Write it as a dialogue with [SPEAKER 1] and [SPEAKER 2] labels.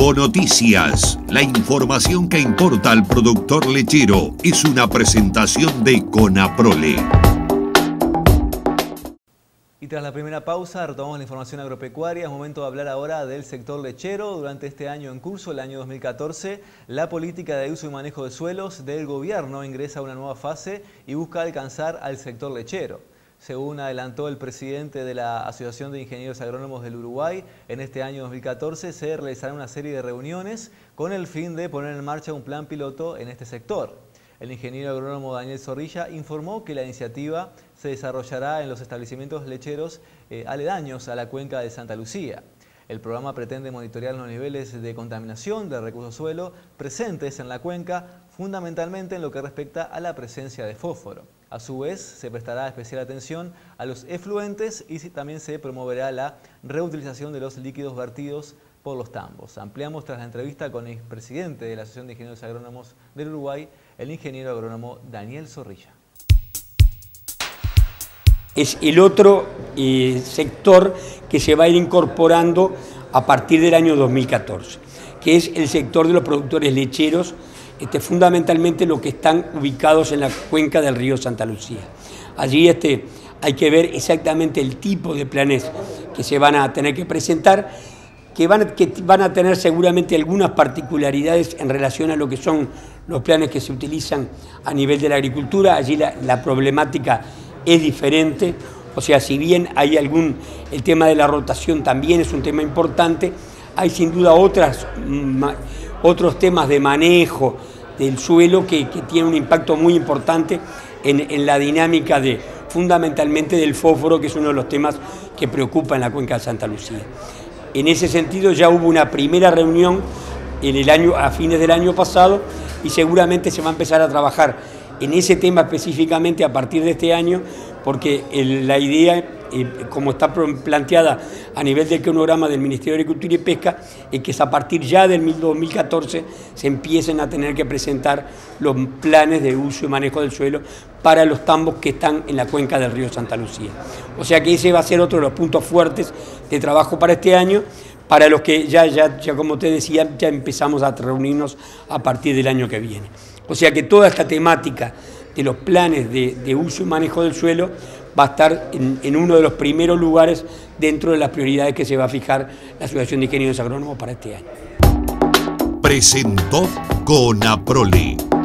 [SPEAKER 1] Econoticias, la información que importa al productor lechero, es una presentación de Conaprole.
[SPEAKER 2] Y tras la primera pausa, retomamos la información agropecuaria. Es momento de hablar ahora del sector lechero. Durante este año en curso, el año 2014, la política de uso y manejo de suelos del gobierno ingresa a una nueva fase y busca alcanzar al sector lechero. Según adelantó el presidente de la Asociación de Ingenieros Agrónomos del Uruguay, en este año 2014 se realizará una serie de reuniones con el fin de poner en marcha un plan piloto en este sector. El ingeniero agrónomo Daniel Zorrilla informó que la iniciativa se desarrollará en los establecimientos lecheros aledaños a la cuenca de Santa Lucía. El programa pretende monitorear los niveles de contaminación del recurso suelo presentes en la cuenca, fundamentalmente en lo que respecta a la presencia de fósforo. A su vez, se prestará especial atención a los efluentes y también se promoverá la reutilización de los líquidos vertidos por los tambos. Ampliamos tras la entrevista con el presidente de la Asociación de Ingenieros Agrónomos del Uruguay, el ingeniero agrónomo Daniel Zorrilla.
[SPEAKER 3] Es el otro sector que se va a ir incorporando a partir del año 2014, que es el sector de los productores lecheros, fundamentalmente los que están ubicados en la cuenca del río Santa Lucía. Allí hay que ver exactamente el tipo de planes que se van a tener que presentar, que van a tener seguramente algunas particularidades en relación a lo que son los planes que se utilizan a nivel de la agricultura. Allí la problemática es diferente, o sea, si bien hay el tema de la rotación también es un tema importante, hay sin duda otros temas de manejo del suelo que tienen un impacto muy importante en la dinámica fundamentalmente del fósforo, que es uno de los temas que preocupa en la cuenca de Santa Lucía. En ese sentido ya hubo una primera reunión a fines del año pasado y seguramente se va a empezar a trabajar en ese tema específicamente a partir de este año, porque la idea, como está planteada a nivel del cronograma del Ministerio de Agricultura y Pesca, es que a partir ya del 2014 se empiecen a tener que presentar los planes de uso y manejo del suelo para los tambos que están en la cuenca del río Santa Lucía. O sea que ese va a ser otro de los puntos fuertes de trabajo para este año, para los que ya como te decía, ya empezamos a reunirnos a partir del año que viene. O sea que toda esta temática de los planes de uso y manejo del suelo va a estar en uno de los primeros lugares dentro de las prioridades que se va a fijar la Asociación de Ingenieros Agrónomos para este año.
[SPEAKER 1] Presentó Conaprole.